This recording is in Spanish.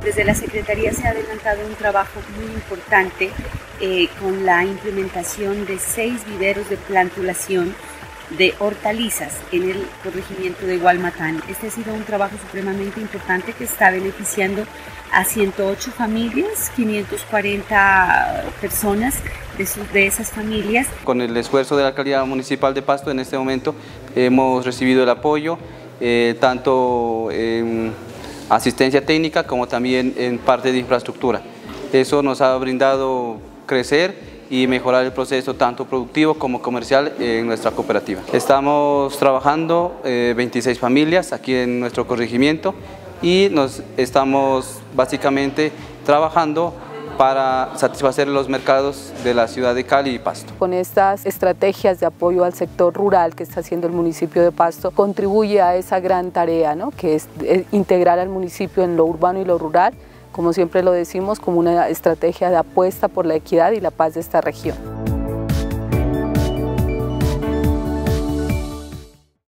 Desde la Secretaría se ha adelantado un trabajo muy importante con la implementación de 6 viveros de plantulación de hortalizas en el corregimiento de Gualmatán. Este ha sido un trabajo supremamente importante que está beneficiando a 108 familias, 540 personas de esas familias. Con el esfuerzo de la Alcaldía Municipal de Pasto, en este momento hemos recibido el apoyo tanto en asistencia técnica como también en parte de infraestructura. Eso nos ha brindado crecer y mejorar el proceso tanto productivo como comercial en nuestra cooperativa. Estamos trabajando 26 familias aquí en nuestro corregimiento y nos estamos básicamente trabajando para satisfacer los mercados de la ciudad de Cali y Pasto. Con estas estrategias de apoyo al sector rural que está haciendo el municipio de Pasto, contribuye a esa gran tarea, ¿no?, que es integrar al municipio en lo urbano y lo rural, como siempre lo decimos, como una estrategia de apuesta por la equidad y la paz de esta región.